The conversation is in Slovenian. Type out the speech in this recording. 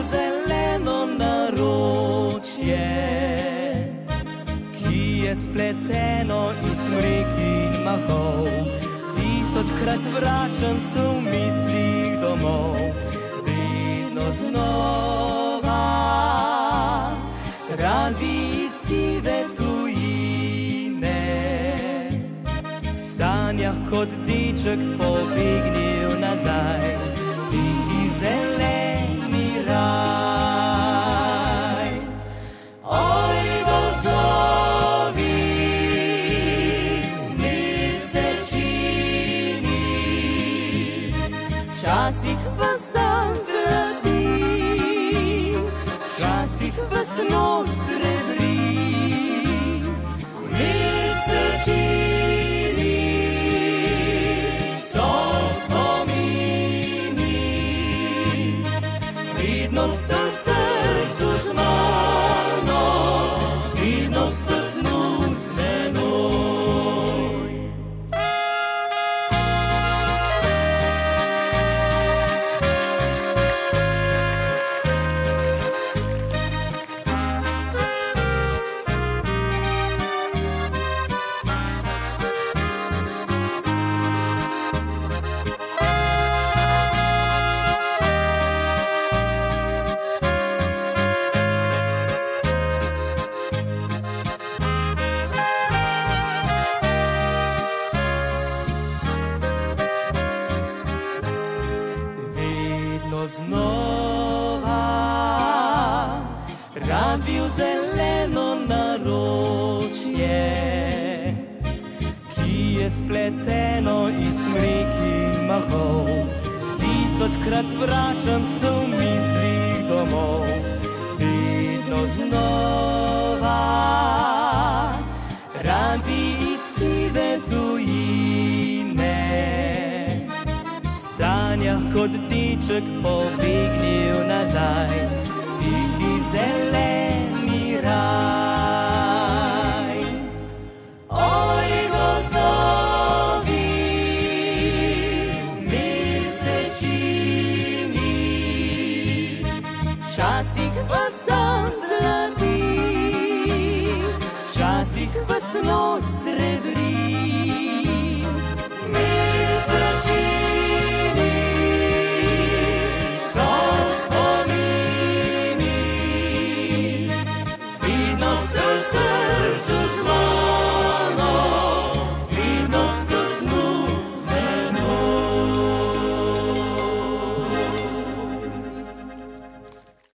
zeleno naročje, ki je spleteno iz smrek in mahov. Tisočkrat vračam se v mislih domov, vedno znova, radi iz sive tujine. V sanjah kot deček pobegnil nazaj, tihi zeleni raj. Oj, gozdovi, mesečini, včasih vas dan zlati, včasih vas noč srebri. Mesečini so spomini, vedno sta v srcu z mano, vedno sta snu z menoj. Znova rad bil zeleno naročje, ki je spleteno iz smrek in mahov. Tisočkrat vračam se v mislih domov, vedno znova, rad bi iz sive tujine. V sanjah kot deček pobegnil nazaj, tihi zeleni raj. Oj, gozdovi, mesečini, včasih vas dan zlati, včasih vas noč srebri. No